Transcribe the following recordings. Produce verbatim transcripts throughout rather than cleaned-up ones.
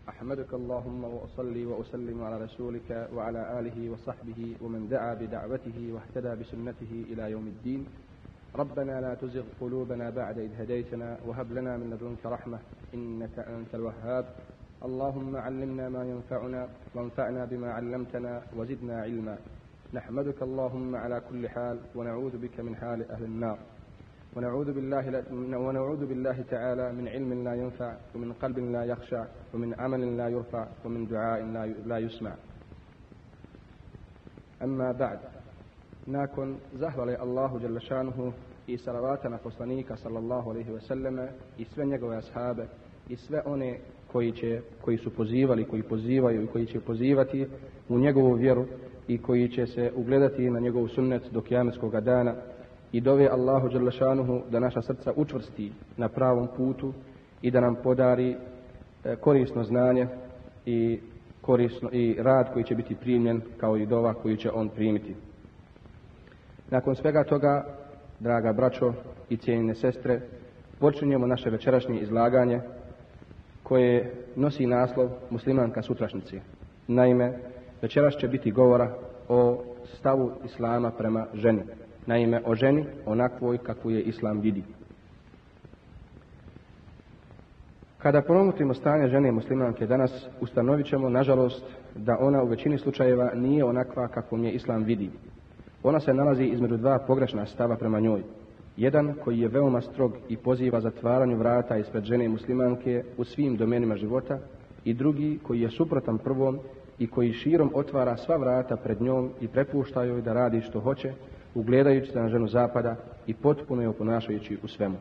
أحمدك اللهم وأصلي وأسلم على رسولك وعلى آله وصحبه ومن دعا بدعوته واهتدى بسنته إلى يوم الدين. ربنا لا تزغ قلوبنا بعد إذ هديتنا وهب لنا من لدنك رحمة إنك أنت الوهاب. اللهم علمنا ما ينفعنا وانفعنا بما علمتنا وزدنا علما. نحمدك اللهم على كل حال ونعوذ بك من حال أهل النار. ونعوذ بالله ونعوذ بالله تعالى من علم لا ينفع ومن قلب لا يخشع ومن عمل لا يرفع ومن دعاء لا يسمع. أما بعد, nakon zahvale Allahu dželle šanuhu i salavata na poslanika sallallahu alejhi ve selleme i sve njegove ashabe i sve one koji će koji su pozivali, koji pozivaju i koji će pozivati u njegovu vjeru i koji će se ugledati na njegov sunnet do kijametskog dana, i dove Allahu dželle šanuhu da naša srca učvrsti na pravom putu i da nam podari korisno znanje i korisno i rad koji će biti primljen, kao i dova koju će on primiti. Nakon svega toga, draga braćo i cijenjene sestre, počinjemo naše večerašnje izlaganje koje nosi naslov Muslimanka sutrašnjice. Naime, večeras će biti govora o stavu Islama prema ženi. Naime, o ženi onakvoj kakvu je Islam vidi. Kada promotimo stanje žene muslimanke danas, ustanovit ćemo, nažalost, da ona u većini slučajeva nije onakva kakvom je Islam vidi. Ona se nalazi između dva pogrešna stava prema njoj. Jedan koji je veoma strog i poziva zatvaranju vrata ispred žene muslimanke u svim domenima života, i drugi koji je suprotan prvom i koji širom otvara sva vrata pred njom i prepušta joj da radi što hoće, ugledajući se na ženu zapada i potpuno je oponašajući u svemu.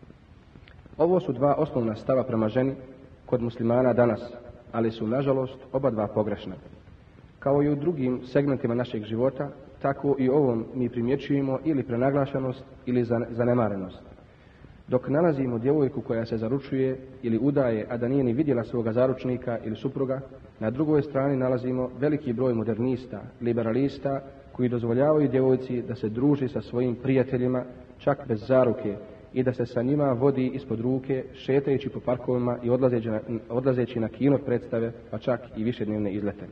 Ovo su dva osnovna stava prema ženi kod muslimana danas, ali su nažalost oba dva pogrešna. Kao i u drugim segmentima našeg života, tako i ovom mi primjećujemo ili prenaglašenost ili zanemarenost. Dok nalazimo djevojku koja se zaručuje ili udaje, a da nije ni vidjela svoga zaručnika ili supruga, na drugoj strani nalazimo veliki broj modernista, liberalista, koji dozvoljavaju djevojci da se druži sa svojim prijateljima, čak bez zaruke, i da se sa njima vodi ispod ruke, šetajući po parkovima i odlazeći na, odlazeći na kino predstave, pa čak i višednevne izlete.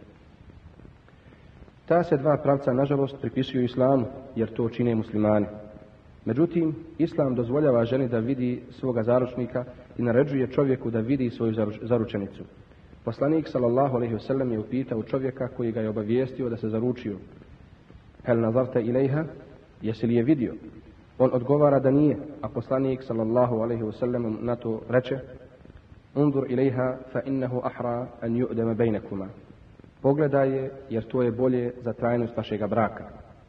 Ta se dva pravca, nažalost, pripisuju Islamu, jer to čine muslimani. Međutim, Islam dozvoljava ženi da vidi svoga zaručnika i naređuje čovjeku da vidi svoju zaručenicu. Poslanik sallallahu alejhi ve sellem je upitao čovjeka koji ga je obavijestio da se zaručio: Hel nazarta ilejha, jesi li je vidio? On odgovara da nije, a poslanik sallallahu alejhi ve sellem na to reče: Undur ilejha fa innahu ahra an yu'dama bejnekuma. Pogledaj je, jer to je bolje za trajnost vašega braka.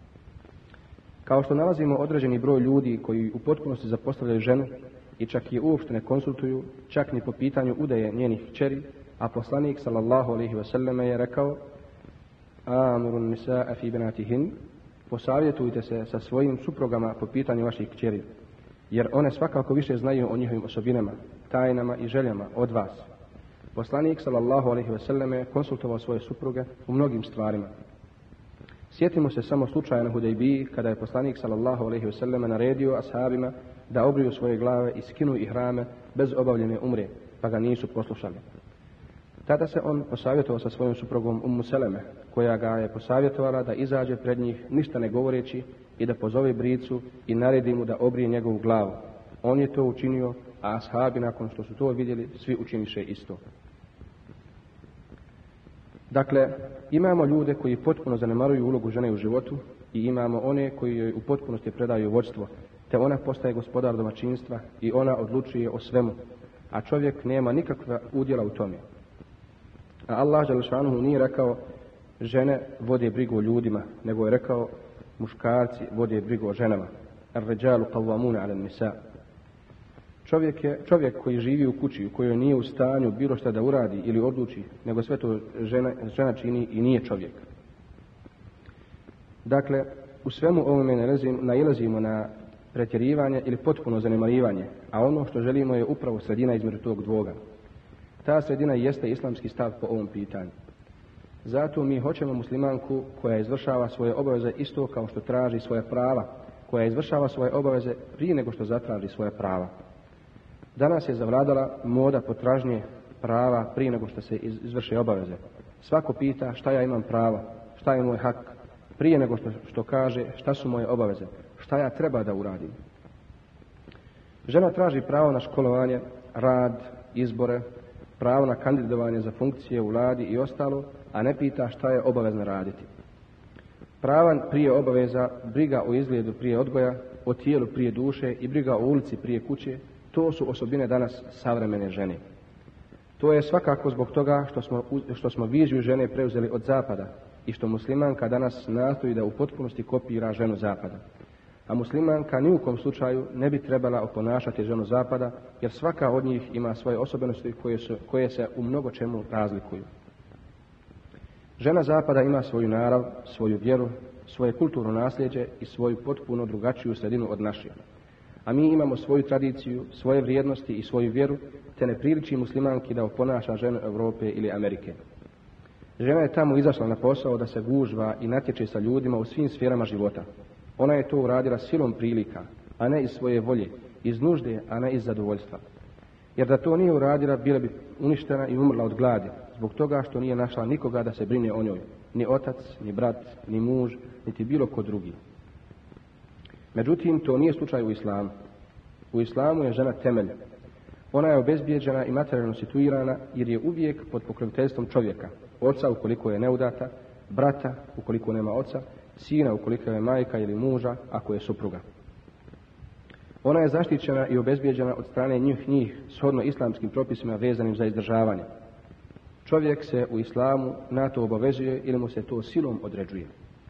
Kao što nalazimo određeni broj ljudi koji u potpunosti zapostavljaju ženu i čak je uopšte ne konsultuju, čak ni po pitanju udaje njenih kćeri, a poslanik sallallahu alejhi ve sellem je rekao: Amurun nisaa fi banatihin, posavjetujte se sa svojim suprugama po pitanju vaših kćeri, jer one svakako više znaju o njihovim osobinama, tajnama i željama od vas. Poslanik sallallahu alejhi ve sellem je konsultovao svoje supruge u mnogim stvarima. Sjetimo se samo slučaja na Hudejbiji, kada je poslanik sallallahu alejhi ve sellem naredio ashabima da obriju svoje glave i skinu ihrame bez obavljene umre, pa ga nisu poslušali. Tada se on posavjetovao sa svojom suprugom Ummu Seleme, koja ga je posavjetovala da izađe pred njih ništa ne govoreći i da pozove bricu i naredi mu da obrije njegovu glavu. On je to učinio, a ashabi nakon što su to vidjeli, svi učiniše isto. Dakle, imamo ljude koji potpuno zanemaruju ulogu žene u životu i imamo one koji joj u potpunosti predaju vođstvo, te ona postaje gospodar domaćinstva i ona odlučuje o svemu, a čovjek nema nikakva udjela u tome. A Allah dželle šanuhu nije rekao žene vode brigu o ljudima, nego je rekao muškarci vode brigu o ženama. Ar-rijalu qawwamuna 'ala an-nisa. Čovjek je čovjek koji živi u kući u kojoj nije u stanju bilo šta da uradi ili odluči, nego sve to žena, žena čini i nije čovjek. Dakle, u svemu ovome nailazimo na pretjerivanje ili potpuno zanemarivanje, a ono što želimo je upravo sredina između tog dvoga. Ta sredina jeste islamski stav po ovom pitanju. Zato mi hoćemo muslimanku koja izvršava svoje obaveze isto kao što traži svoje prava, koja izvršava svoje obaveze prije nego što zatraži svoje prava. Danas je zavladala moda potražnje prava prije nego što se izvrše obaveze. Svako pita šta ja imam pravo, šta je moj hak, prije nego što, što kaže šta su moje obaveze, šta ja treba da uradim. Žena traži pravo na školovanje, rad, izbore, pravo na kandidovanje za funkcije u vladi i ostalo, a ne pita šta je obavezno raditi. Prava prije obaveza, briga o izgledu prije odgoja, o tijelu prije duše i briga o ulici prije kuće, to su osobine danas savremene žene. To je svakako zbog toga što smo, što smo viziju žene preuzeli od zapada i što muslimanka danas nastoji da u potpunosti kopira ženu zapada. A muslimanka ni u kom slučaju ne bi trebala oponašati ženu zapada, jer svaka od njih ima svoje osobenosti koje, su, koje se u mnogo čemu razlikuju. Žena zapada ima svoju narav, svoju vjeru, svoje kulturno nasljeđe i svoju potpuno drugačiju sredinu od naše. A mi imamo svoju tradiciju, svoje vrijednosti i svoju vjeru, te ne priliči muslimanki da oponaša ženu Europe ili Amerike. Žena je tamo izašla na posao da se gužva i natječe sa ljudima u svim sferama života. Ona je to uradila silom prilika, a ne iz svoje volje, iz nužde, a ne iz zadovoljstva. Jer da to nije uradila, bila bi uništena i umrla od gladi, zbog toga što nije našla nikoga da se brine o njoj, ni otac, ni brat, ni muž, niti bilo ko drugi. Međutim, to nije slučaj u islamu. U islamu je žena temelj. Ona je obezbijeđena i materijalno situirana jer je uvijek pod pokroviteljstvom čovjeka, oca ukoliko je neudata, brata ukoliko nema oca, sina ukoliko je majka ili muža ako je supruga. Ona je zaštićena i obezbijeđena od strane njih njih shodno islamskim propisima vezanim za izdržavanje. Čovjek se u islamu na to obavezuje ili mu se to silom određuje.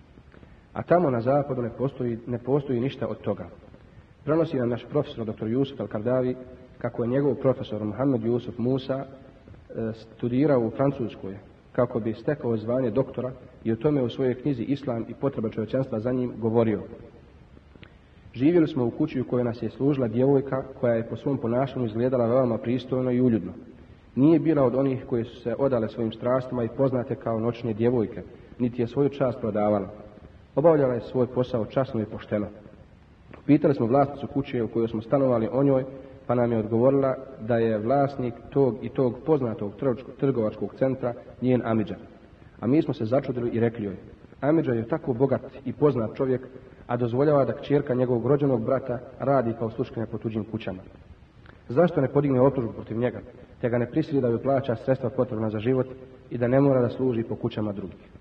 A tamo na zapadu ne postoji, ne postoji ništa od toga. Prenosi nam naš profesor doktor Jusuf al-Kardavi kako je njegov profesor Muhammed Jusuf Musa studirao u Francuskoj kako bi stekao zvanje doktora i o tome u svojoj knjizi Islam i potreba čovječanstva za njim govorio. Živjeli smo u kući u kojoj nas je služila djevojka koja je po svom ponašanju izgledala veoma pristojno i uljudno. Nije bila od onih koje su se odale svojim strastima i poznate kao noćne djevojke, niti je svoju čast prodavala. Obavljala je svoj posao časno i pošteno. Pitali smo vlasnicu kuće u kojoj smo stanovali o njoj, pa nam je odgovorila da je vlasnik tog i tog poznatog trgovačkog centra njen amidža. A mi smo se začudili i rekli joj: amidža je tako bogat i poznat čovjek, a dozvoljava da kćerka njegovog rođenog brata radi kao sluškinja po tuđim kućama. Zašto ne podigne optužbu protiv njega, te ga ne prisili da joj plaća sredstva potrebna za život i da ne mora da služi po kućama drugih?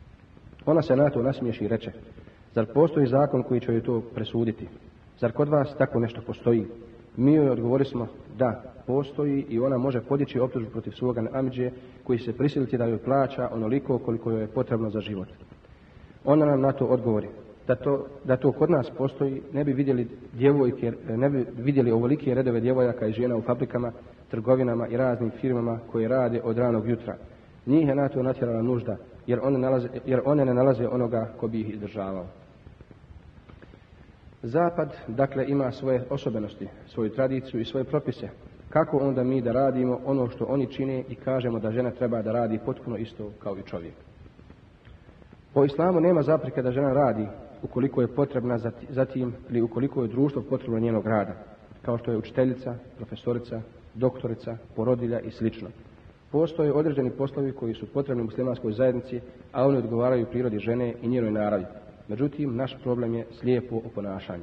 Ona se na to nasmiješi i reče: zar postoji zakon koji će joj to presuditi? Zar kod vas tako nešto postoji? Mi joj odgovorismo: da, postoji i ona može podići optužbu protiv svoga amidže koji se prisiliti da joj plaća onoliko koliko joj je potrebno za život. Ona nam na to odgovori: da to, da to kod nas postoji, ne bi vidjeli djevojke, ne bi vidjeli ovolike redove djevojaka i žena u fabrikama, trgovinama i raznim firmama koje rade od ranog jutra. Njih je na to natjerala nužda, jer one, nalaze, jer one ne nalaze onoga ko bi ih izdržavao. Zapad, dakle, ima svoje osobenosti, svoju tradiciju i svoje propise. Kako onda mi da radimo ono što oni čine i kažemo da žena treba da radi potpuno isto kao i čovjek? Po islamu nema zapreke da žena radi ukoliko je potrebna za tim ili ukoliko je društvo potrebno njenog rada, kao što je učiteljica, profesorica, doktorica, porodilja i slično. Postoje određeni poslovi koji su potrebni muslimanskoj zajednici, a oni odgovaraju prirodi žene i njenoj naravi. Međutim, naš problem je slijepo oponašanje.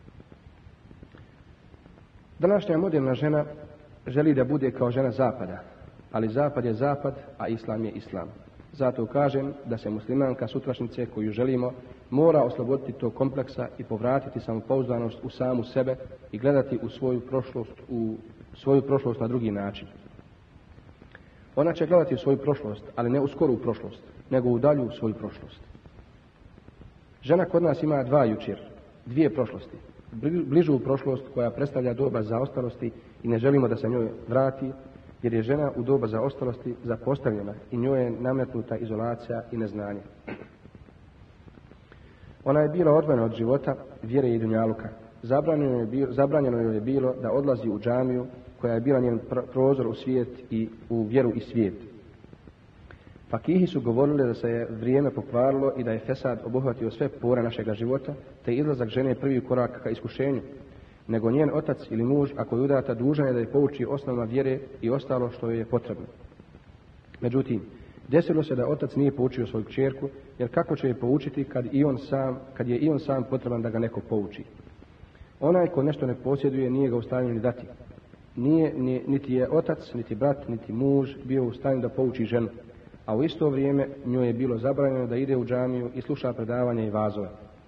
Današnja moderna žena želi da bude kao žena zapada, ali zapad je zapad, a islam je islam. Zato kažem da se muslimanka sutrašnjice koju želimo mora osloboditi tog kompleksa i povratiti samopouzdanost u samu sebe i gledati u svoju prošlost, u svoju prošlost na drugi način. Ona će gledati u svoju prošlost, ali ne u skoru prošlost, nego u dalju svoju prošlost. Žena kod nas ima dva jučer, dvije prošlosti. Bližu prošlost koja predstavlja doba zaostalosti i ne želimo da se njoj vrati, jer je žena u doba zaostalosti zapostavljena i njoj je nametnuta izolacija i neznanje. Ona je bila odvojena od života, vjere i dunjaluka. Zabranjeno je bilo, zabranjeno je bilo da odlazi u džamiju koja je bila njen prozor u svijet i u vjeru i svijet. Fakihi su govorili da se je vrijeme pokvarilo i da je fesad obuhvatio sve pore našega života, te izlazak žene prvi korak ka iskušenju. nego njen otac ili muž, ako je udata, dužan je da je pouči osnovama vjere i ostalo što joj je potrebno. Međutim, desilo se da otac nije poučio svoju kćerku, jer kako će je poučiti kad, i on sam, kad je i on sam potreban da ga neko pouči? Onaj ko nešto ne posjeduje nije ga u stanju ni dati. Nije, ni, niti je otac, niti brat, niti muž bio u stanju da pouči ženu, a u isto vrijeme njoj je bilo zabranjeno da ide u džamiju i sluša predavanja i vazove,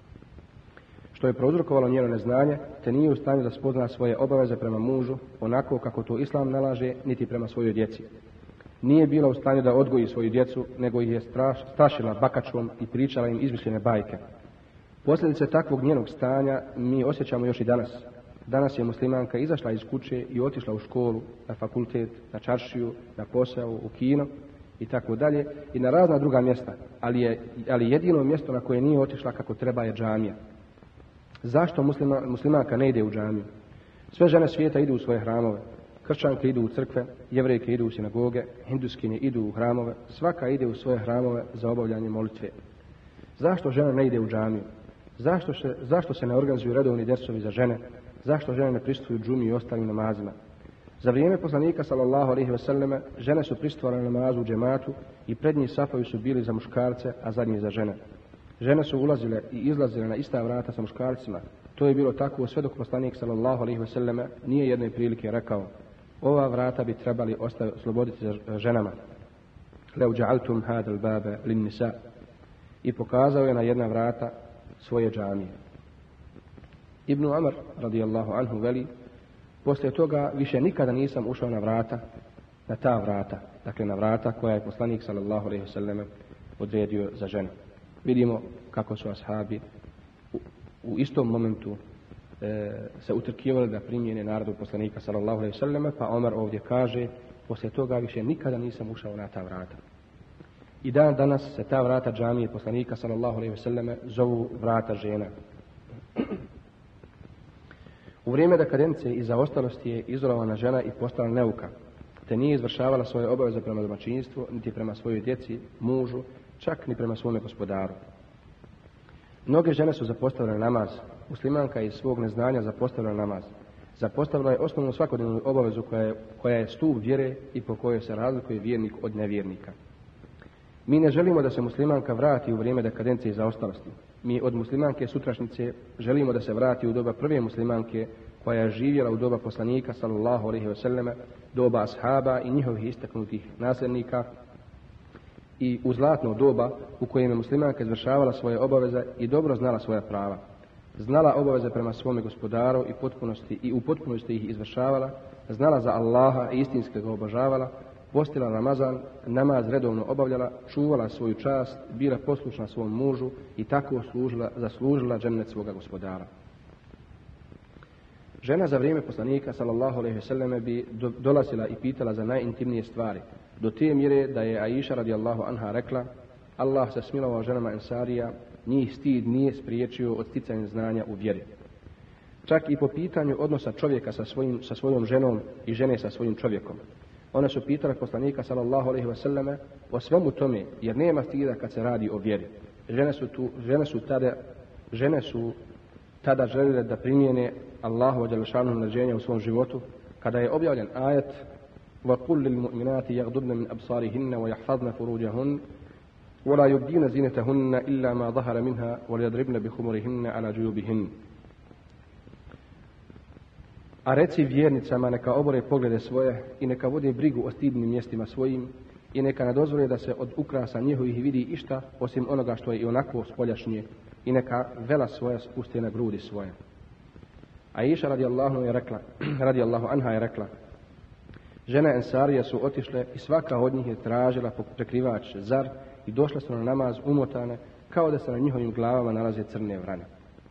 što je prouzrokovalo njeno neznanje, te nije u stanju da spozna svoje obaveze prema mužu onako kako to Islam nalaže, niti prema svojoj djeci. Nije bila u stanju da odgoji svoju djecu, nego ih je straš, strašila bakačom i pričala im izmišljene bajke. Posljedice takvog njenog stanja mi osjećamo još i danas. Danas je muslimanka izašla iz kuće i otišla u školu, na fakultet, na čaršiju, na posao, u kino i tako dalje i na razna druga mjesta, ali, je, ali jedino mjesto na koje nije otišla kako treba je džamija. Zašto muslima, muslimanka ne ide u džamiju? Sve žene svijeta idu u svoje hramove. Kršćanke idu u crkve, jevrejke idu u sinagoge, hinduskinje idu u hramove, svaka ide u svoje hramove za obavljanje molitve. Zašto žena ne ide u džamiju? Zašto se, zašto se ne organizuju redovni dersovi za žene? Zašto žene ne prisustvuju džumi i ostalim namazima? Za vrijeme poslanika sallallahu alejhi ve selleme žene su prisustvovale namazu u džematu i prednji safovi su bili za muškarce, a zadnji za žene. Žene su ulazile i izlazile na ista vrata sa muškarcima. To je bilo tako sve dok poslanik sallallahu alejhi ve selleme nije jedne prilike rekao: ova vrata bi trebali ostaviti osloboditi za ženama. Lau ja'altum hadal baba lin nisa. I pokazao je na jedna vrata svoje džamije. Ibn Umar radijallahu anhu veli: poslije toga više nikada nisam ušao na vrata, na ta vrata, dakle na vrata koja je poslanik sallallahu alejhi ve selleme odredio za žene. Vidimo kako su ashabi u, u istom momentu e, se utrkivali da primjene narodu poslanika sallallahu alejhi ve selleme, pa Omar ovdje kaže: poslije toga više nikada nisam ušao na ta vrata. I dan danas se ta vrata džamije poslanika sallallahu alejhi ve selleme zovu vrata žena. U vrijeme dekadence i zaostalosti je izolovana žena i postala neuka, te nije izvršavala svoje obaveze prema domaćinstvu, niti prema svojoj djeci, mužu, čak ni prema svome gospodaru. Mnoge žene su zapostavile namaz. Muslimanka iz svog neznanja zapostavila namaz. Zapostavila je osnovnu svakodnevnu obavezu koja je, koja je stup vjere i po kojoj se razlikuje vjernik od nevjernika. Mi ne želimo da se muslimanka vrati u vrijeme dekadencije i zaostalosti. Mi od muslimanke sutrašnjice želimo da se vrati u doba prve muslimanke koja je živjela u doba poslanika sallallahu alejhi ve selleme, doba ashaba i njihovih istaknutih nasljednika, i u zlatno doba u kojem je muslimanka izvršavala svoje obaveze i dobro znala svoja prava. Znala obaveze prema svome gospodaru i, potpunosti, i u potpunosti ih izvršavala, znala za Allaha i istinski ga obožavala, postila Ramazan, namaz redovno obavljala, čuvala svoju čast, bila poslušna svom mužu i tako služila, zaslužila džennet svoga gospodara. Žena za vrijeme poslanika sallallahu alejhi ve selleme bi do, dolazila i pitala za najintimnije stvari, do te mjere da je Aisha radijallahu anha rekla: Allah se smilovao ženama Ensarija, njih stid nije spriječio od sticanja znanja u vjeri. Čak i po pitanju odnosa čovjeka sa, svojim, sa svojom ženom i žene sa svojim čovjekom. One su pitale poslanika sallallahu alejhi ve selleme o svemu tome, jer nema stida kad se radi o vjeri. Žene su, tu, žene su, tada, žene su tada željele da primijene Allahu dželle šanuhu naređenja u svom životu, kada je objavljen ajet: وَقُلْ لِلْمُؤْمِنَاتِ يَغْضُضْنَ مِنْ أَبْصَارِهِنَّ وَيَحْفَظْنَ فُرُوجَهُنَّ وَلَا يُبْدِينَ زِينَتَهُنَّ إِلَّا مَا ظَهَرَ مِنْهَا وَلْيَضْرِبْنَ بِخُمُرِهِنَّ عَلَى جُيُوبِهِنَّ. A reci vjernicama neka obore poglede svoje i neka vode brigu o stidnim mjestima svojim i neka ne dozvole da se od ukrasa njihovih vidi išta osim onoga što je i onako spoljašnje i neka vela svoja spuste na grudi svoje. Aisha radijallahu je rekla, radijallahu anha je rekla: žene Ensarije su otišle i svaka od njih je tražila prekrivač zar i došle su na namaz umotane kao da se na njihovim glavama nalaze crne vrane.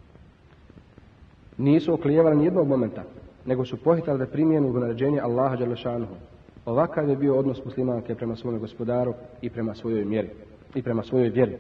Nisu oklijevali ni jednog momenta, nego su pohitali da primijenu naređenje Allaha dželle šanuhu. Ovakav je bio odnos muslimanke prema svome gospodaru i prema svojoj mjeri i prema svojoj vjeri.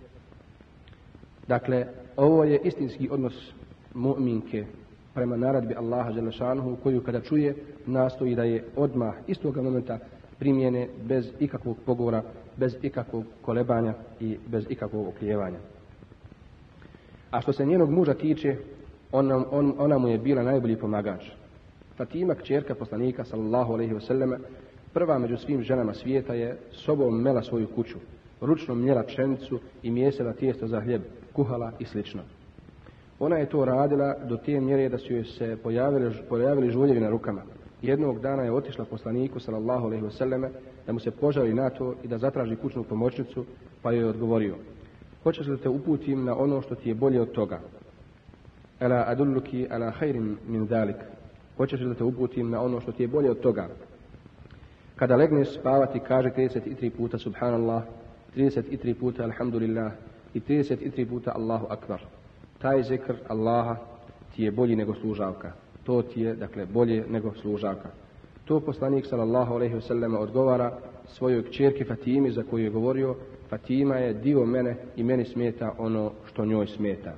Dakle, ovo je istinski odnos mu'minke prema naredbi Allaha dželle šanuhu, koju kada čuje nastoji da je odmah istoga momenta primjene bez ikakvog pogovora, bez ikakvog kolebanja i bez ikakvog oklijevanja. A što se njenog muža tiče, ona, on, ona mu je bila najbolji pomagač. Fatima, kćerka poslanika sallallahu alejhi ve selleme, prva među svim ženama svijeta, je sobom mela svoju kuću, ručno mljela pšenicu i mijesila tijesto za hljeb, kuhala i slično. Ona je to radila do te mjere da su joj se pojavili, pojavili žuljevi na rukama. Jednog dana je otišla poslaniku sallallahu alejhi ve selleme da mu se požali na to i da zatraži kućnu pomoćnicu, pa joj je odgovorio: hoćeš li te uputim na ono što ti je bolje od toga? Ala adulluki ala khairin min zalik. Hoćeš li te uputim na ono što ti je bolje od toga? Kada legneš spavati, kaže trideset tri puta subhanallah, trideset tri puta alhamdulillah i trideset tri puta Allahu akbar. Taj zikr Allaha ti je bolji nego služavka. To ti je, dakle, bolje nego služavka. To poslanik sallallahu alejhi ve sellem odgovara svojoj kćerki Fatimi, za koju je govorio: Fatima je dio mene i meni smeta ono što njoj smeta.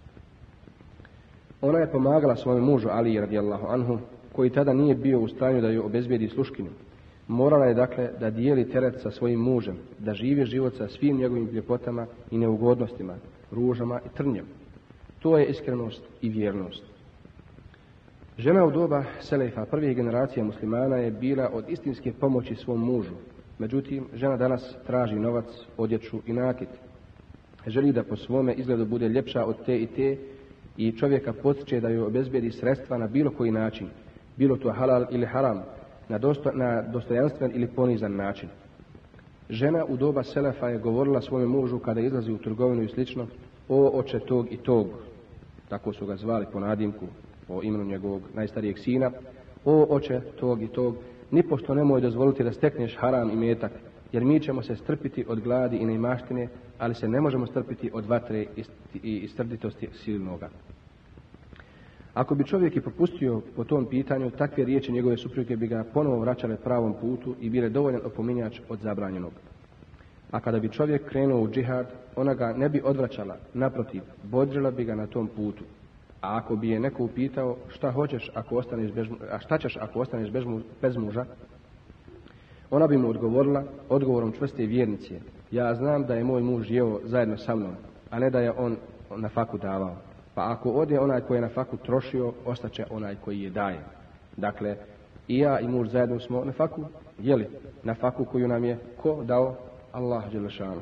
Ona je pomagala svojem mužu Ali radijallahu anhu, koji tada nije bio u stanju da joj obezbijedi sluškinu. Morala je, dakle, da dijeli teret sa svojim mužem, da živi život sa svim njegovim ljepotama i neugodnostima, ružama i trnjem. To je iskrenost i vjernost. Žena u doba Selefa, prvih generacija muslimana, je bila od istinske pomoći svom mužu. Međutim, žena danas traži novac, odjeću i nakit. Želi da po svome izgledu bude ljepša od te i te i čovjeka potiče da joj obezbijedi sredstva na bilo koji način, bilo to halal ili haram, na, dosto, na dostojanstven ili ponizan način. Žena u doba Selefa je govorila svome mužu kada izlazi u trgovinu i slično: o oče tog i tog, tako su ga zvali po nadimku, po imenu njegovog najstarijeg sina: o oče tog i tog, nipošto nemoj dozvoliti da stekneš haram i metak, jer mi ćemo se strpiti od gladi i neimaštine, ali se ne možemo strpiti od vatre i strditosti silnoga. Ako bi čovjek i popustio po tom pitanju, takve riječi njegove supruge bi ga ponovo vraćale pravom putu i bile dovoljan opominjač od zabranjenog. A kada bi čovjek krenuo u džihad, ona ga ne bi odvraćala, naprotiv, bodrila bi ga na tom putu. A ako bi je neko upitao šta hoćeš ako ostaneš bez, a šta ćeš ako ostaneš bez, bez muža, ona bi mu odgovorila odgovorom čvrste vjernice: ja znam da je moj muž jeo zajedno sa mnom, a ne da je on na faku davao. Pa ako ode onaj koji je na faku trošio, ostaće onaj koji je daje. Dakle, i ja i muž zajedno smo na faku jeli, na faku koju nam je ko dao? Allah dželle šanu.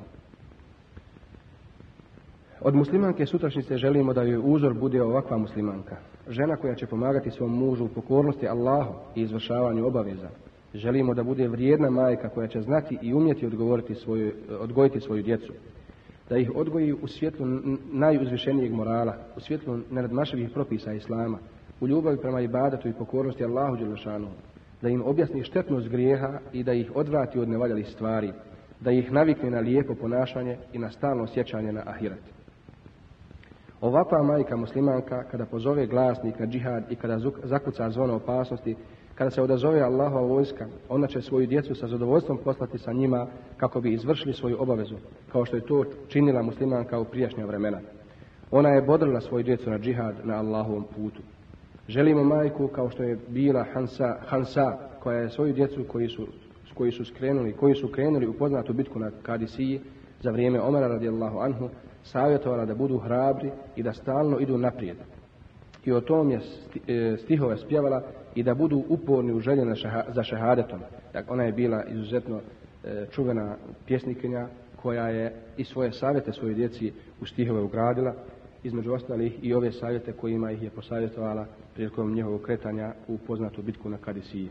Od muslimanke sutrašnjice želimo da joj uzor bude ovakva muslimanka. Žena koja će pomagati svom mužu u pokornosti Allahu i izvršavanju obaveza. Želimo da bude vrijedna majka koja će znati i umjeti odgovoriti svoju, odgojiti svoju djecu. Da ih odgoji u svjetlu najuzvišenijeg morala, u svjetlu nenadmašivih propisa Islama, u ljubavi prema ibadatu i pokornosti Allahu dželle šanu. Da im objasni štetnost grijeha i da ih odvrati od nevaljalih stvari. Da ih navikne na lijepo ponašanje i na stalno sjećanje na ahiret. Ovakva majka muslimanka, kada pozove glasnik na džihad i kada zakuca zvono opasnosti, kada se odazove Allahova vojska, ona će svoju djecu sa zadovoljstvom poslati sa njima kako bi izvršili svoju obavezu, kao što je to činila muslimanka u prijašnja vremena. Ona je bodrila svoju djecu na džihad na Allahovom putu. Želimo majku kao što je bila Hansa, Hansa koja je svoju djecu koji su, koji su skrenuli, koji su krenuli u poznatu bitku na Kadisiji za vrijeme Omara radijallahu anhu, savjetovala da budu hrabri i da stalno idu naprijed. I o tom je stihove spjevala i da budu uporni u želji za šehadetom. Dakle, ona je bila izuzetno čuvena pjesnikinja koja je i svoje savjete svojoj djeci u stihove ugradila, između ostalih i ove savjete kojima ih je posavjetovala prilikom njihovog kretanja u poznatu bitku na Kadisiji.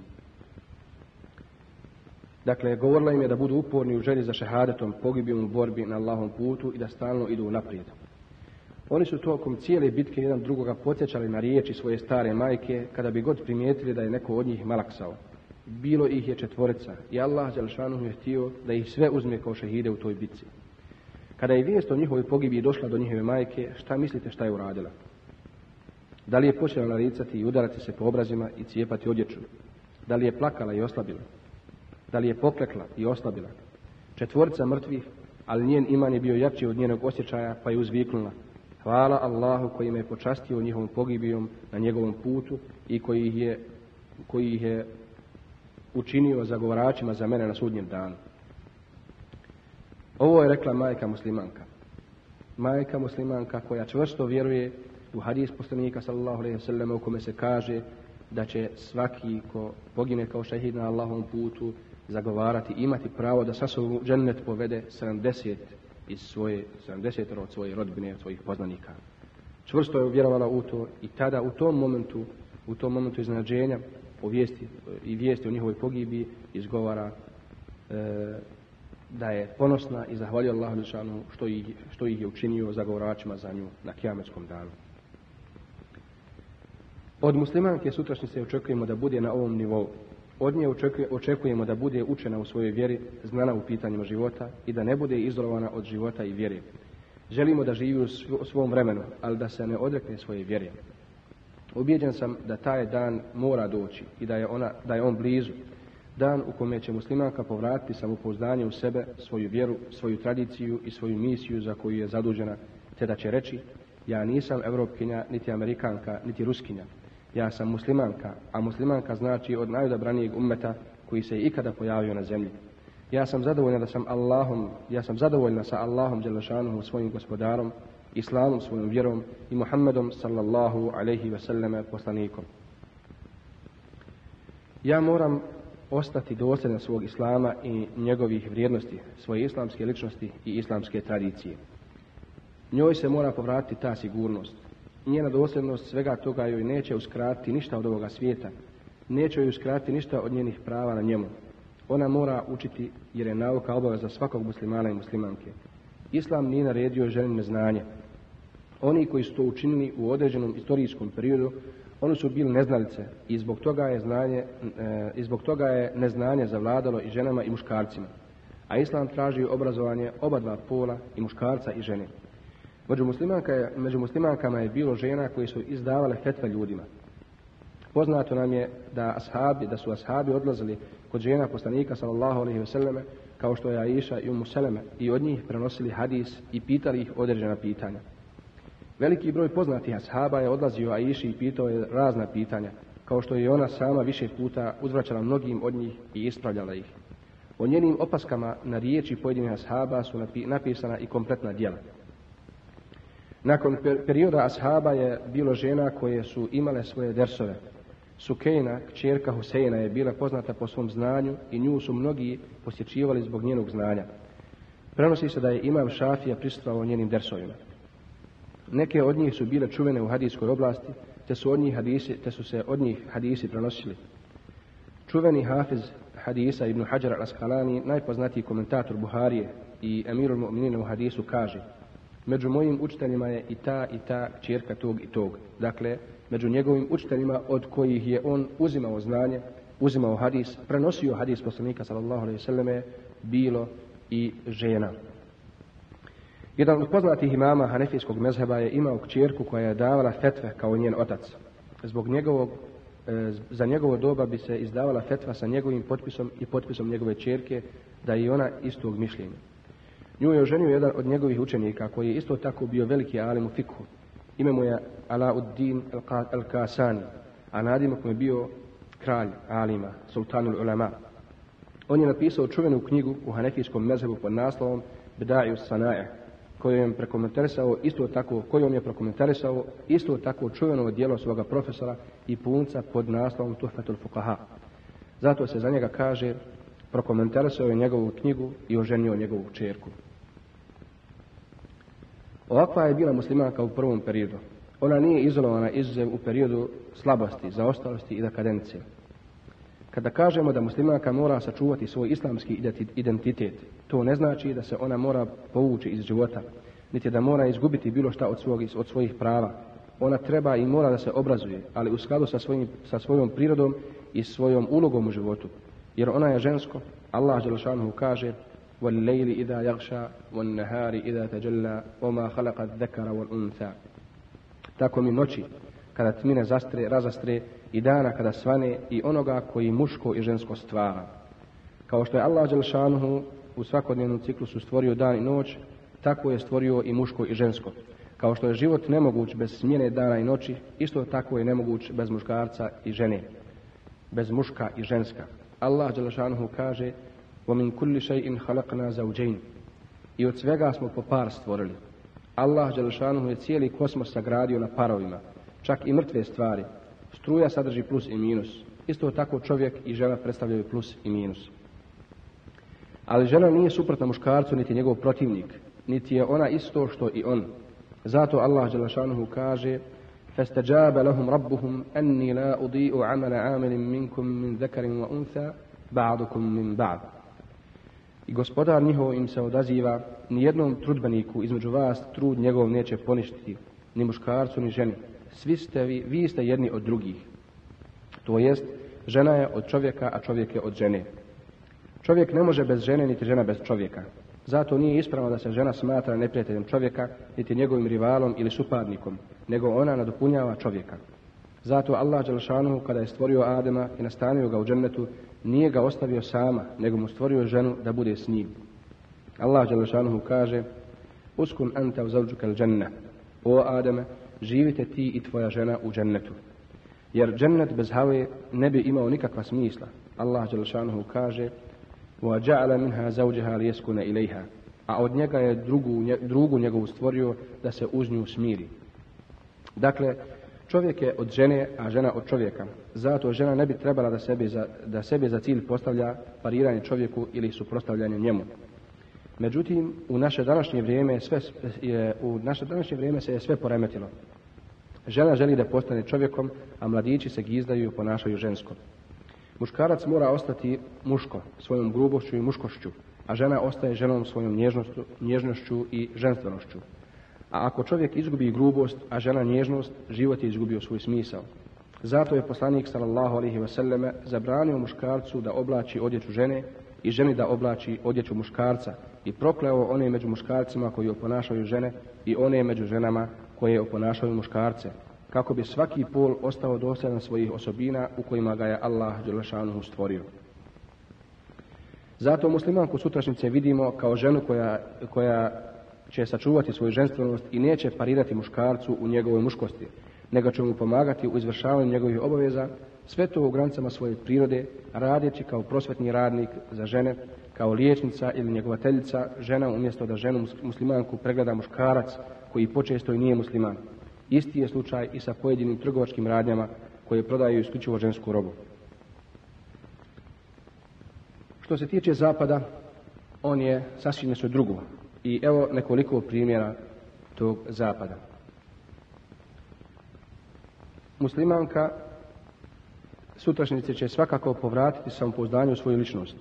Dakle, govorila im je da budu uporni u želji za šehadetom, pogibijom u borbi na Allahovom putu i da stalno idu naprijed. Oni su tokom cijele bitke jedan drugoga podsjećali na riječi svoje stare majke kada bi god primijetili da je neko od njih malaksao. Bilo ih je četvorica i Allah dželle šanuhu je htio da ih sve uzme kao šehide u toj bitci. Kada je vijest o njihovoj pogibiji došla do njihove majke, šta mislite šta je uradila? Da li je počela naricati i udarati se po obrazima i cijepati odjeću? Da li je plakala i oslabila? Da li je poklekla i oslabila? Četvorica mrtvih, ali njen iman je bio jači od njenog osjećaja, pa je uzviknula: hvala Allahu koji me je počastio njihovom pogibijom na njegovom putu i koji ih je, koji ih je učinio zagovaračima za mene na sudnjem danu. Ovo je rekla majka muslimanka. Majka muslimanka koja čvrsto vjeruje u hadis poslanika sallallahu alejhi ve sellem u kome se kaže da će svaki ko pogine kao šehid na Allahovom putu zagovarati, imati pravo da sa sobom u džennet povede sedamdeset iz svoje, sedamdeset od svoje rodbine, od svojih poznanika. Čvrsto je vjerovala u to i tada u tom momentu, u tom momentu iznenađenja o vijesti i vijesti o njihovoj pogibiji izgovara e, da je ponosna i zahvaljuje Allahu dželešanu što ih, što ih je učinio zagovaračima za nju na kijametskom danu. Od muslimanke sutrašnjice očekujemo da bude na ovom nivou. Od nje očekujemo da bude učena u svojoj vjeri, znana u pitanjima života i da ne bude izolovana od života i vjere. Želimo da živi u svom vremenu, ali da se ne odrekne svoje vjere. Ubijeđen sam da taj dan mora doći i da je, ona, da je on blizu. Dan u kome će muslimanka povratiti samopouzdanje u sebe, svoju vjeru, svoju tradiciju i svoju misiju za koju je zadužena, te da će reći: ja nisam Europkinja, niti Amerikanka, niti Ruskinja. Ja sam muslimanka, a muslimanka znači od najodabranijeg ummeta koji se ikada pojavio na zemlji. Ja sam zadovoljna da sam Allahom, ja sam zadovoljna sa Allahom dželešanuhu svojim gospodarom, Islamom svojom vjerom i Muhammedom sallallahu alejhi ve selleme poslanikom. Ja moram ostati dosljedan svog Islama i njegovih vrijednosti, svoje islamske ličnosti i islamske tradicije. Njoj se mora povratiti ta sigurnost. Njena dosljednost svega toga joj neće uskratiti ništa od ovoga svijeta. Neće joj uskratiti ništa od njenih prava na njemu. Ona mora učiti jer je nauka obaveza svakog muslimana i muslimanke. Islam nije naredio ženi neznanje. Oni koji su to učinili u određenom istorijskom periodu, oni su bili neznalice i zbog toga je znanje, e, i zbog toga je neznanje zavladalo i ženama i muškarcima. A Islam traži obrazovanje oba dva pola, i muškarca i žene. Među, među muslimankama je bilo žena koje su izdavale fetve ljudima. Poznato nam je da, ashabi, da su ashabi odlazili kod žena poslanika sallallahu alejhi ve selleme, kao što je Aisha i Ummu Seleme, i od njih prenosili hadis i pitali ih određena pitanja. Veliki broj poznatih ashaba je odlazio Aiši i pitao je razna pitanja, kao što je ona sama više puta uzvraćala mnogim od njih i ispravljala ih. O njenim opaskama na riječi pojedinih ashaba su napisana i kompletna djela. Nakon perioda ashaba je bilo žena koje su imale svoje dersove. Sukejna, kćerka Huseina, je bila poznata po svom znanju i nju su mnogi posjećivali zbog njenog znanja. Prenosi se da je imam Šafija prisustvovao njenim dersovima. Neke od njih su bile čuvene u hadijskoj oblasti, te su, od njih hadisi, te su se od njih hadisi prenosili. Čuveni hafiz hadisa Ibn Hajar al-Asqalani, najpoznatiji komentator Buharije i Emirul Mu'minin u hadisu, kaže: među mojim učiteljima je i ta i ta kćerka tog i tog. Dakle, među njegovim učiteljima od kojih je on uzimao znanje, uzimao hadis, prenosio hadis poslanika sallallahu alejhi ve selleme, bilo i žena. Jedan od poznatih imama hanefijskog mezheba je imao kćerku koja je davala fetve kao njen otac. Zbog njegovog, e, za njegovo doba bi se izdavala fetva sa njegovim potpisom i potpisom njegove kćerke, da je i ona istog mišljenja. Nju je oženio jedan od njegovih učenika koji je isto tako bio veliki alim u fikhu. Ime mu je Alauddin al-Kasani, a nadimak mu je bio kralj alima, sultanul ulama. On je napisao čuvenu knjigu u hanefijskom mezhebu pod naslovom Bida'u Sanae, kojom je prokomentarisao isto tako, kojom je prokomentarisao isto tako čuveno djelo svoga profesora i punca pod naslovom Tuhfatul Fuqaha. Zato se za njega kaže: prokomentarisao je njegovu knjigu i oženio njegovu kćerku. Ovakva je bila muslimanka u prvom periodu. Ona nije izolovana izuzev u periodu slabosti, zaostalosti i dekadence. Kada kažemo da muslimanka mora sačuvati svoj islamski identitet, to ne znači da se ona mora povući iz života, niti da mora izgubiti bilo šta od, svog, od svojih prava. Ona treba i mora da se obrazuje, ali u skladu sa, svojim, sa svojom prirodom i svojom ulogom u životu. Jer ona je žensko. Allah dželešanuhu kaže: وَاللَّيْلِ إِذَا يَغْشَى وَالنَّهَارِ إِذَا تَجَلَّى وَمَا خَلَقَ الذَّكَرَ وَالْأُنْثَى. Tako mi noći kada tmine zastre, razastre, i dana kada svane, i onoga koji muško i žensko stvara. Kao što je Allah dželešanuhu u svakodnevnom ciklusu stvorio dan i noć, tako je stvorio i muško i žensko. Kao što je život nemoguć bez smjene dana i noći, isto tako je nemoguć bez muškarca i žene, bez muška i ženska. Allah dželešanuhu kaže: وَمِنْ كُلِّ شَيْءٍ خَلَقْنَا زَوْجَيْنِ. I od svega smo po par stvorili. Allah dželešanuhu je cijeli kosmos sagradio na parovima, čak i mrtve stvari. Struja sadrži plus i minus. Isto tako čovjek i žena predstavljaju plus i minus. Ali žena nije suprotna muškarcu, niti njegov protivnik, niti je ona isto što i on. Zato Allah dželešanuhu kaže: فَاسْتَجَابَ لَهُمْ رَبُّهُمْ أَنِّي لَا أُضِيءُ عَمَلَ عَامِلٍ مِنْكُمْ مِنْ ذَكَرٍ وَأُنْثَى بَعْضُكُمْ مِنْ بَعْضٍ. I gospodar njihov im se odaziva: nijednom trudbeniku između vas trud njegov neće poništiti, ni muškarcu ni ženi. Svi ste vi, vi ste jedni od drugih. To jest, žena je od čovjeka, a čovjek je od žene. Čovjek ne može bez žene, niti žena bez čovjeka. Zato nije ispravno da se žena smatra neprijateljem čovjeka, niti njegovim rivalom ili suparnikom, nego ona nadopunjava čovjeka. Zato Allah dželešanuhu kada je stvorio Adema i nastanio ga u džennetu, nije ga ostavio sama, nego mu stvorio ženu da bude s njim. Allah dželešanuhu kaže: Uskun anta uzavđuka al dženna. O Ademe, živite ti i tvoja žena u džennetu. Jer džennet bez have ne bi imao nikakva smisla. Allah dželešanuhu kaže: وَجَعَلَ مِنْهَا زَوْجَهَا لِيَسْكُنَ إِلَيْهَا. A od njega je drugu, drugu njegovu stvorio da se uz nju smiri. Dakle, čovjek je od žene, a žena od čovjeka. Zato žena ne bi trebala da sebi za, da sebi za cilj postavlja pariranje čovjeku ili suprotstavljanje njemu. Međutim, u naše današnje vrijeme sve je, u naše današnje vrijeme se je sve poremetilo. Žena želi da postane čovjekom, a mladići se gizdaju i ponašaju žensko. Muškarac mora ostati muško, svojom grubošću i muškošću, a žena ostaje ženom svojom nježnošću, nježnošću i ženstvenošću. A ako čovjek izgubi grubost, a žena nježnost, život je izgubio svoj smisao. Zato je poslanik sallallahu alejhi ve selleme zabranio muškarcu da oblači odjeću žene i ženi da oblači odjeću muškarca i prokleo one među muškarcima koji oponašaju žene i one među ženama koje oponašaju muškarce, kako bi svaki pol ostao dosljedan svojih osobina u kojima ga je Allah dželešanuhu stvorio. Zato muslimanku sutrašnjice vidimo kao ženu koja, koja će sačuvati svoju ženstvenost i neće parirati muškarcu u njegovoj muškosti, nego će mu pomagati u izvršavanju njegovih obaveza, sve to u granicama svoje prirode, radeći kao prosvetni radnik za žene, kao liječnica ili njegovateljica žena, umjesto da ženu muslimanku pregleda muškarac koji počesto i nije musliman. Isti je slučaj i sa pojedinim trgovačkim radnjama koje prodaju isključivo žensku robu. Što se tiče zapada, on je sasvim nešto drugo. I evo nekoliko primjera tog zapada. Muslimanka sutrašnjice će svakako povratiti samopouzdanje u svoju ličnost.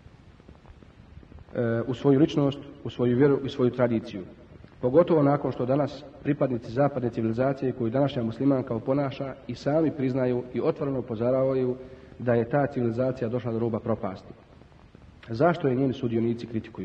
E, u svoju ličnost, u svoju vjeru i svoju tradiciju. Pogotovo nakon što danas pripadnici zapadne civilizacije koju današnja muslimanka oponaša i sami priznaju i otvoreno upozoravaju da je ta civilizacija došla do ruba propasti. Zašto je njeni sudionici kritikuju?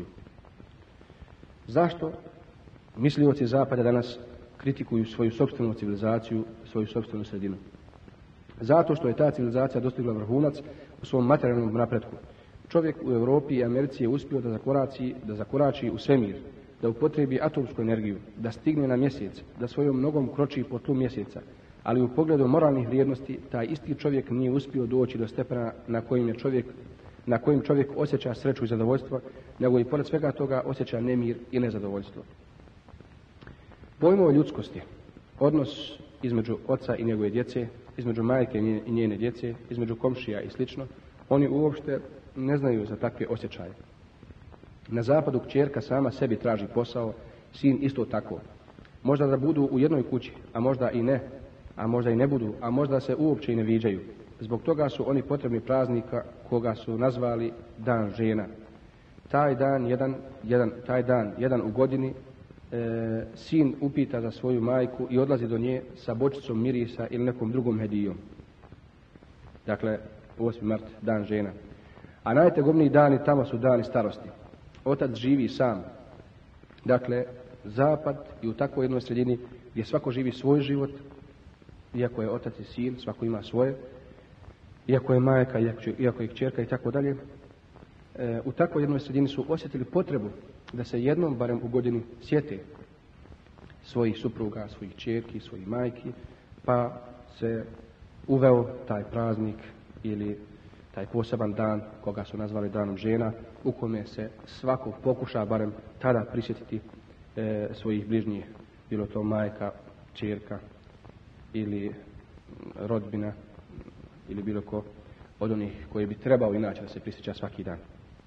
Zašto mislioci zapada danas kritikuju svoju sopstvenu civilizaciju, svoju sopstvenu sredinu? Zato što je ta civilizacija dostigla vrhunac u svom materijalnom napretku. Čovjek u Europi i Americi je uspio da zakorači, da zakorači u svemir, da upotrebi atomsku energiju, da stigne na mjesec, da svojom nogom kroči po tlu mjeseca, ali u pogledu moralnih vrijednosti taj isti čovjek nije uspio doći do stepena na kojim je čovjek na kojim čovjek osjeća sreću i zadovoljstvo, nego i pored svega toga osjeća nemir i nezadovoljstvo. Pojmove ljudskosti, odnos između oca i njegove djece, između majke i njene djece, između komšija i slično, oni uopšte ne znaju za takve osjećaje. Na zapadu kćerka sama sebi traži posao, sin isto tako. Možda da budu u jednoj kući, a možda i ne, a možda i ne budu, a možda se uopće i ne viđaju. Zbog toga su oni potrebni praznika koga su nazvali Dan žena. Taj dan, jedan, jedan, taj dan, jedan u godini, e, sin upita za svoju majku i odlazi do nje sa bočicom mirisa ili nekom drugom hedijom. Dakle, osmi mart, Dan žena. A najtegobniji dani tamo su dani starosti. Otac živi sam. Dakle, zapad i u takvoj jednoj sredini gdje svako živi svoj život, iako je otac i sin, svako ima svoje, iako je majka, iako je kćerka i tako dalje, u takvoj jednoj sredini su osjetili potrebu da se jednom, barem u godini, sjete svojih supruga, svojih kćerki, svojih majki, pa se uveo taj praznik ili taj poseban dan koga su nazvali Danom žena, u kome se svako pokuša barem tada prisjetiti e, svojih bližnjih, bilo to majka, ćerka ili rodbina ili bilo ko od onih koji bi trebao inače da se prisjeća svaki dan.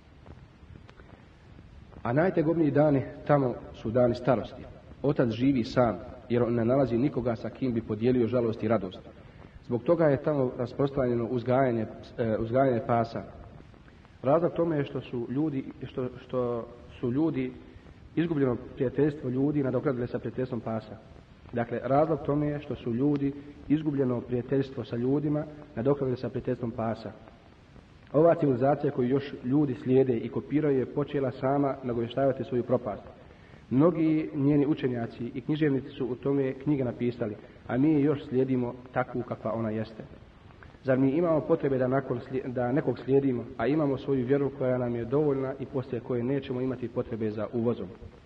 A najtegobniji dani tamo su dani starosti. Otac živi sam jer on ne nalazi nikoga sa kim bi podijelio žalost i radost. Zbog toga je tamo rasprostranjeno uzgajanje, e, uzgajanje pasa. Razlog tome je što su ljudi, što, što su ljudi izgubljeno prijateljstvo ljudi nadoknadili sa prijateljstvom pasa. Dakle, razlog tome je što su ljudi izgubljeno prijateljstvo sa ljudima nadoknadili sa prijateljstvom pasa. Ova civilizacija koju još ljudi slijede i kopiraju je počela sama nagovještavati svoju propast. Mnogi njeni učenjaci i književnici su u tome knjige napisali, a mi je još slijedimo takvu kakva ona jeste. Zar mi imamo potrebe da, nakon, da nekog slijedimo, a imamo svoju vjeru koja nam je dovoljna i poslije koje nećemo imati potrebe za uvozom?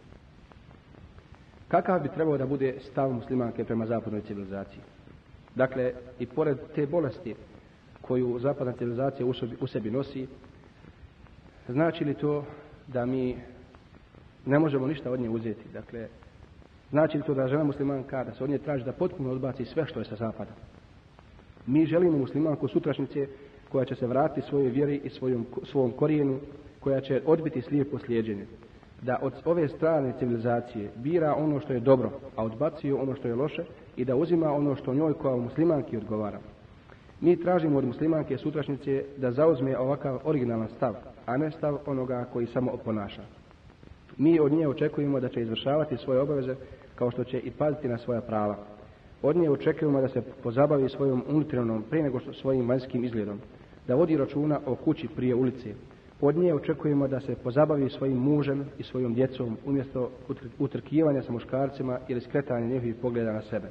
Kakav bi trebao da bude stav muslimanke prema zapadnoj civilizaciji? Dakle, i pored te bolesti koju zapadna civilizacija u sebi nosi, znači li to da mi ne možemo ništa od nje uzeti? Dakle, znači li to da žena muslimanka, da se od nje traži da potpuno odbaci sve što je sa zapada? Mi želimo muslimanku sutrašnjice koja će se vratiti svojoj vjeri i svojom, svom korijenu, koja će odbiti slijepo slijeđenje. Da od ove strane civilizacije bira ono što je dobro, a odbacuje ono što je loše i da uzima ono što njoj kao muslimanki odgovara. Mi tražimo od muslimanke sutrašnjice da zauzme ovakav originalan stav, a ne stav onoga koji samo oponaša. Mi od nje očekujemo da će izvršavati svoje obaveze kao što će i paziti na svoja prava. Od nje očekujemo da se pozabavi svojom unutarnjom prije nego što svojim vanjskim izgledom, da vodi računa o kući prije ulice. Od nje očekujemo da se pozabavi svojim mužem i svojom djecom umjesto utrkivanja sa muškarcima ili skretanja njihovih pogleda na sebe.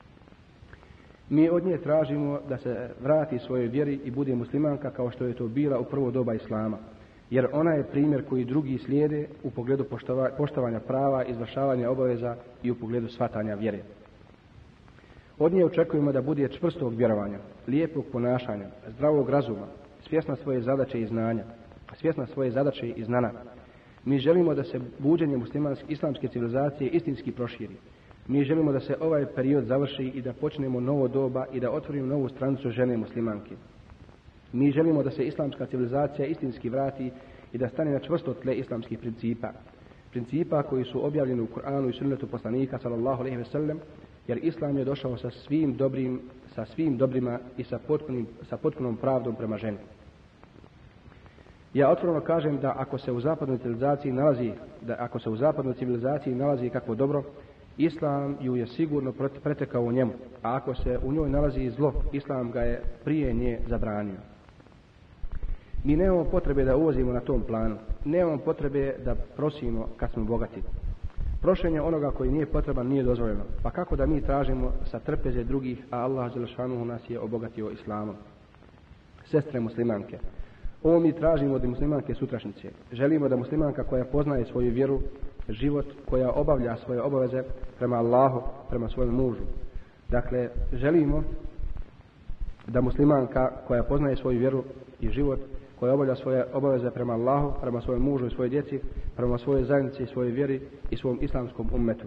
Mi od nje tražimo da se vrati svojoj vjeri i bude muslimanka kao što je to bila u prvo doba islama, jer ona je primjer koji drugi slijede u pogledu poštovanja prava, izvršavanja obaveza i u pogledu shvatanja vjere. Od nje očekujemo da bude čvrstog vjerovanja, lijepog ponašanja, zdravog razuma, svjesna svoje zadaće i znanja, svjesna svoje zadaće i znana. Mi želimo da se buđenje muslimanske islamske civilizacije istinski proširi. Mi želimo da se ovaj period završi i da počnemo novo doba i da otvorimo novu stranicu žene muslimanke. Mi želimo da se islamska civilizacija istinski vrati i da stane na čvrsto tle islamskih principa. Principa koji su objavljeni u Kur'anu i sunnetu poslanika sallallahu alejhi ve sellem, jer islam je došao sa svim dobrim, sa svim dobrima i sa, potpunim, sa potpunom pravdom prema ženi. Ja otvoreno kažem da ako se u zapadnoj civilizaciji nalazi, da ako se u zapadnoj civilizaciji nalazi kakvo dobro, islam ju je sigurno pretekao u njemu, a ako se u njoj nalazi zlo, islam ga je prije nje zabranio. Mi nemamo potrebe da uvozimo na tom planu, nemamo potrebe da prosimo kad smo bogati. Prošenje onoga koji nije potreban nije dozvoljeno, pa kako da mi tražimo sa trpeze drugih, a Allah dželešanuhu nas je obogatio islamom. Sestre muslimanke, ovo mi tražimo od muslimanke sutrašnjice. Želimo da muslimanka koja poznaje svoju vjeru, život, koja obavlja svoje obaveze prema Allahu, prema svojem mužu. Dakle, želimo da muslimanka koja poznaje svoju vjeru i život, koja obavlja svoje obaveze prema Allahu, prema svojem mužu i svojoj djeci, prema svojoj zajednici i svojoj vjeri i svom islamskom ummetu.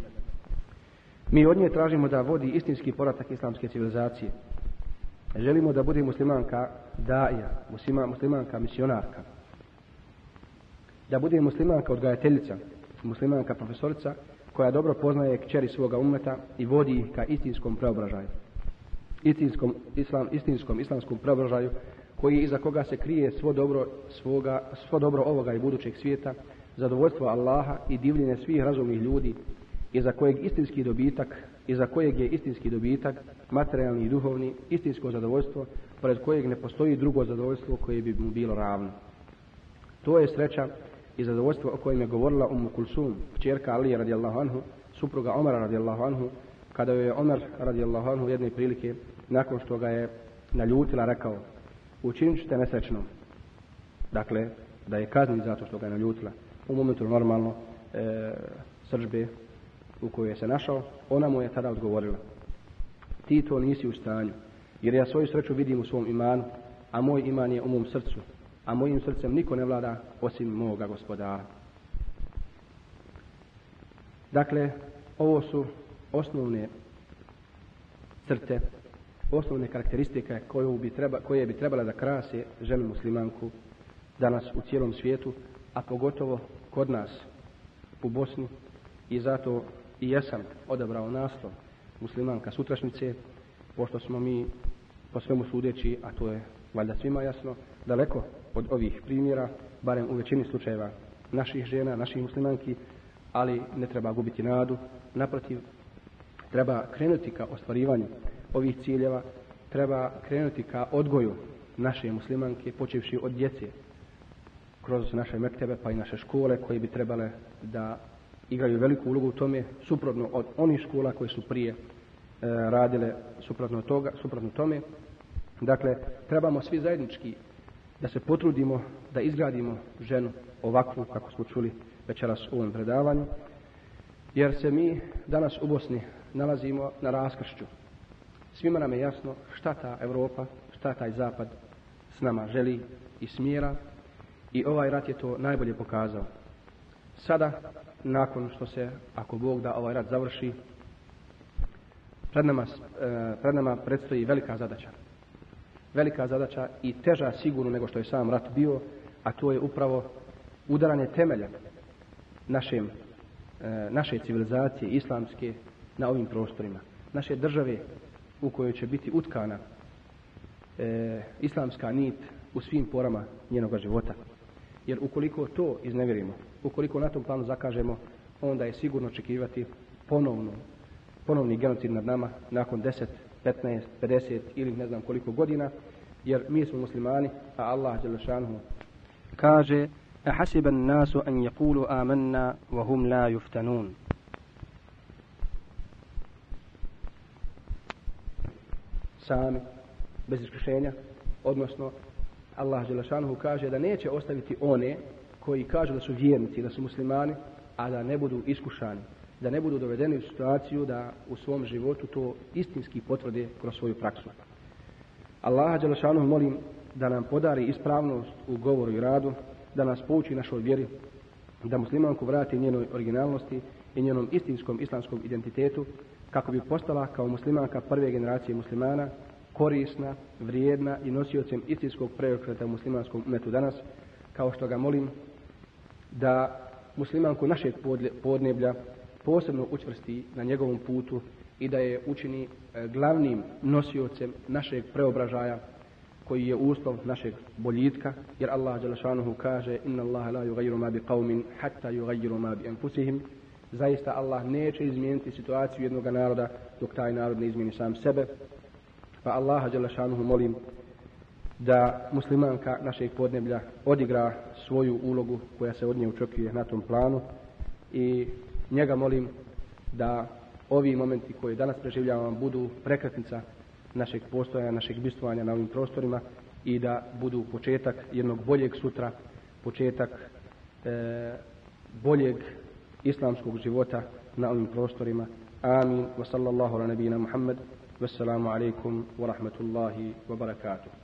Mi od nje tražimo da vodi istinski povratak islamske civilizacije. Želimo da bude muslimanka daija, muslimanka misionarka. Da bude muslimanka odgajateljica, muslimanka profesorica koja dobro poznaje kćeri svoga ummeta i vodi ih ka istinskom preobražaju. Istinskom, islam, istinskom islamskom preobražaju koji iza koga se krije svo dobro, svoga, svo dobro ovoga i budućeg svijeta, zadovoljstvo Allaha i divljenje svih razumnih ljudi, iza kojeg istinski dobitak, iza kojeg je istinski dobitak, materijalni i duhovni, istinsko zadovoljstvo, pored kojeg ne postoji drugo zadovoljstvo koje bi mu bilo ravno. To je sreća i zadovoljstvo o kojem je govorila Ummu Kulsum, kćerka Alije radijallahu anhu, supruga Omara radijallahu anhu, kada je Omar radijallahu anhu jedne prilike, nakon što ga je naljutila, rekao: učinit ćete nesrećnom. Dakle, da je kazni zato što ga je naljutila. U momentu normalno e, srdžbe u kojoj je se našao, ona mu je tada odgovorila: ti to nisi u stanju, jer ja svoju sreću vidim u svom imanu, a moj iman je u mom srcu, a mojim srcem niko ne vlada osim moga gospodara. Dakle, ovo su osnovne crte, osnovne karakteristike koje bi, treba, koje bi trebala da krase ženu muslimanku danas u cijelom svijetu, a pogotovo kod nas u Bosni, i zato i jesam odabrao naslov muslimanka sutrašnjice, pošto smo mi po svemu sudeći, a to je valjda svima jasno, daleko od ovih primjera, barem u većini slučajeva naših žena, naših muslimanki, ali ne treba gubiti nadu. Naprotiv, treba krenuti ka ostvarivanju ovih ciljeva, treba krenuti ka odgoju naše muslimanke, počevši od djece, kroz naše mektebe pa i naše škole, koje bi trebale da igraju veliku ulogu u tome, suprotno od onih škola koje su prije e, radile suprotno, toga, suprotno tome. Dakle, trebamo svi zajednički da se potrudimo da izgradimo ženu ovakvu kako smo čuli večeras u ovom predavanju, jer se mi danas u Bosni nalazimo na raskršću. Svima nam je jasno šta ta Europa, šta taj zapad s nama želi i smjera, i ovaj rat je to najbolje pokazao. Sada, nakon što se, ako Bog da, ovaj rat završi, pred nama, pred nama predstoji velika zadaća. Velika zadaća i teža sigurno nego što je sam rat bio, a to je upravo udaranje temelja našem, naše civilizacije islamske na ovim prostorima. Naše države u kojoj će biti utkana e, islamska nit u svim porama njenoga života. Jer ukoliko to iznevjerimo, ukoliko na tom planu zakažemo, onda je sigurno očekivati ponovno, ponovni genocid nad nama nakon deset, petnaest, pedeset ili ne znam koliko godina, jer mi smo muslimani, a Allah dželle šanehu kaže: "Ahasiba an-nasu an yaqulu amanna wa hum la yuftanun." Sami, bez iskušenja, odnosno Allah dželle šanehu kaže da neće ostaviti one koji kažu da su vjernici, da su muslimani, a da ne budu iskušani, da ne budu dovedeni u situaciju da u svom životu to istinski potvrde kroz svoju praksu. Allaha dželle šanehu molim da nam podari ispravnost u govoru i radu, da nas pouči našoj vjeri, da muslimanku vrati njenoj originalnosti i njenom istinskom islamskom identitetu, kako bi postala kao muslimanka prve generacije muslimana, korisna, vrijedna i nosiocem istinskog preokreta u muslimanskom umetu danas, kao što ga molim da muslimanku našeg podneblja posebno učvrsti na njegovom putu i da je učini glavnim nosiocem našeg preobražaja, koji je uslov našeg boljitka, jer Allah dželle šanehu kaže: "Inna Allaha la yughayyiru ma biqaumin hatta yughayyiru ma bi anfusihim." Zaista Allah neće izmijeniti situaciju jednog naroda dok taj narod ne izmijeni sam sebe. Pa Allaha dželle šanehu molim da muslimanka našeg podneblja odigra svoju ulogu koja se od nje očekuje na tom planu, i njega molim da ovi momenti koje danas preživljavamo budu prekretnica našeg postojanja, našeg bistvovanja na ovim prostorima, i da budu početak jednog boljeg sutra, početak e, boljeg islamskog života na ovim prostorima. Amin. Wa sallallahu ala nabina Muhammad. Wassalamu alaikum wa rahmatullahi wa barakatuh.